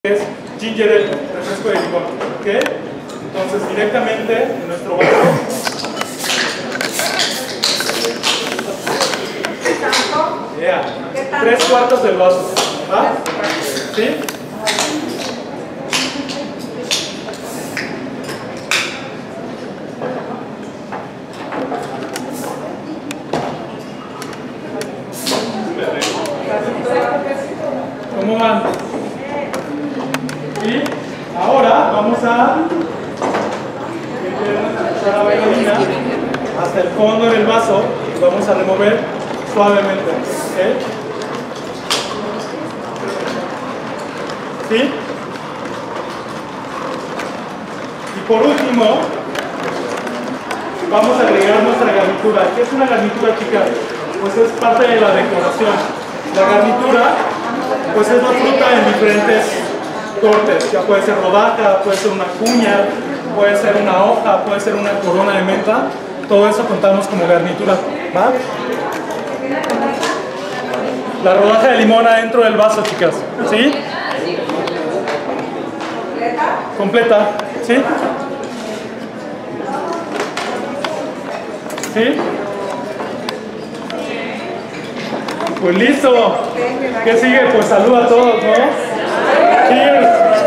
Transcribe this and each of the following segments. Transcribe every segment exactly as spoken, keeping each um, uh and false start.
Es ginger ale, refresco de limón, ¿ok? Entonces directamente en nuestro vaso. Yeah. Tres cuartos del vaso, ¿va? ¿Sí? ¿Cómo van? Y ahora vamos a meter la bailarina hasta el fondo del vaso y vamos a remover suavemente. ¿Okay? ¿Sí? Y por último, vamos a agregar nuestra garnitura. ¿Qué es una garnitura, chicas? Pues es parte de la decoración. La garnitura, pues es la fruta en diferentes cortes, ya puede ser rodaja, puede ser una cuña, puede ser una hoja, puede ser una corona de menta, todo eso contamos como garnitura, ¿va? La rodaja de limón adentro del vaso, chicas, ¿sí? Completa, ¿sí? ¿Sí? Pues listo, ¿qué sigue? Pues salud a todos, ¿no? Cheers.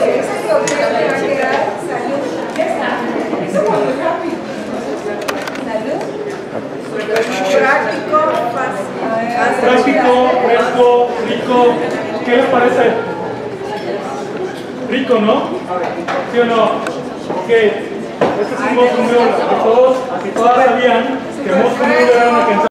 Práctico, fresco, rico. ¿Qué les parece? Rico, ¿no? ¿Sí o no? Ok. Este es un Moscow Mule. Todos, todas sabían que Moscow Mule era una canción.